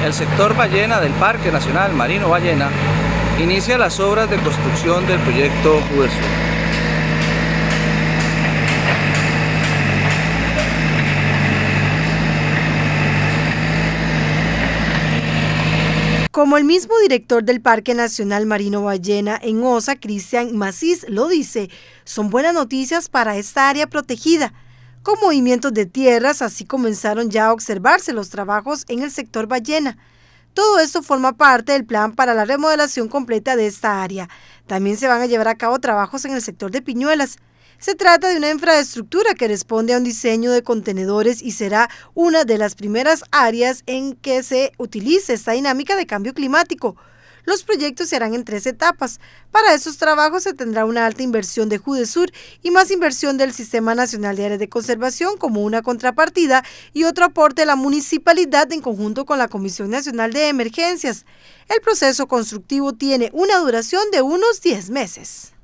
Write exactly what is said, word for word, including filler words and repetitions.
El sector Ballena del Parque Nacional Marino Ballena inicia las obras de construcción del proyecto Judesur. Como el mismo director del Parque Nacional Marino Ballena en Osa, Cristian Macís, lo dice, son buenas noticias para esta área protegida. Con movimientos de tierras, así comenzaron ya a observarse los trabajos en el sector Ballena. Todo esto forma parte del plan para la remodelación completa de esta área. También se van a llevar a cabo trabajos en el sector de Piñuelas. Se trata de una infraestructura que responde a un diseño de contenedores y será una de las primeras áreas en que se utilice esta dinámica de cambio climático. Los proyectos se harán en tres etapas. Para estos trabajos se tendrá una alta inversión de Judesur y más inversión del Sistema Nacional de Áreas de Conservación como una contrapartida y otro aporte de la municipalidad en conjunto con la Comisión Nacional de Emergencias. El proceso constructivo tiene una duración de unos diez meses.